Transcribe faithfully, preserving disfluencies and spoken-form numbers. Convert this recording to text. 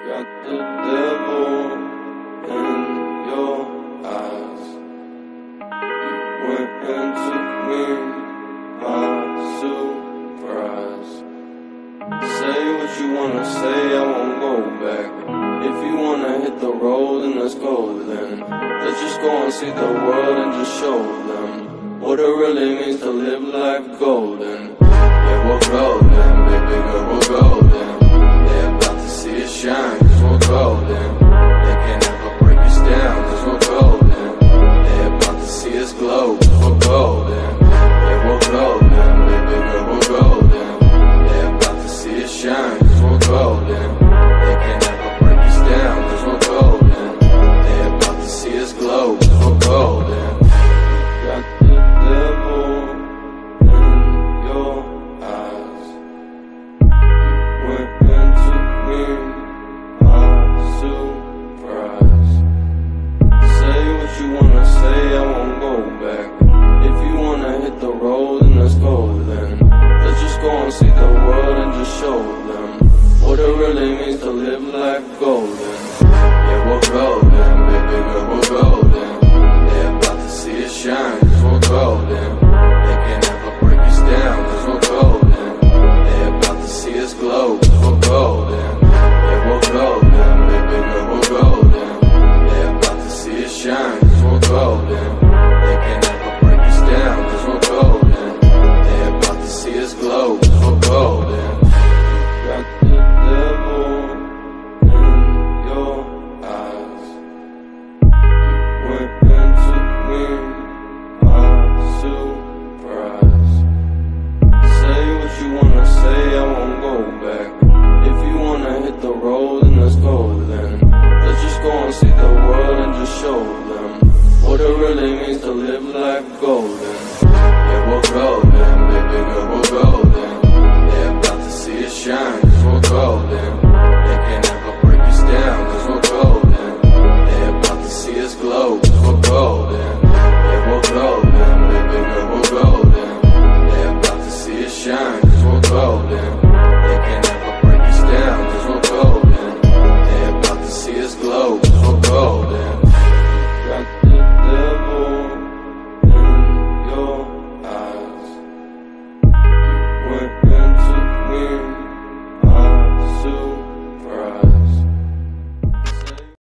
Got the devil in your eyes. You went and took me by surprise. Say what you wanna say, I won't go back. If you wanna hit the road, then let's go then. Let's just go and see the world and just show them what it really means to live life golden. Yeah, we're golden, baby girl, we're golden. They're about to see us shine, cause we're golden. They can't ever break us down, cause we're golden. They're about to see us glow, cause we're golden. Yeah, we're golden, baby girl, we're golden. They're about to see us shine, cause we're golden. They can't ever break us down, cause we're golden. They're about to see us glow, cause we're golden. Got the devil in your eyes. You went and took me by surprise. Say what you wanna say, I won't go back. If you wanna hit the road, then let's go then. Let's just go and see the world and just show them what it really means to live life golden.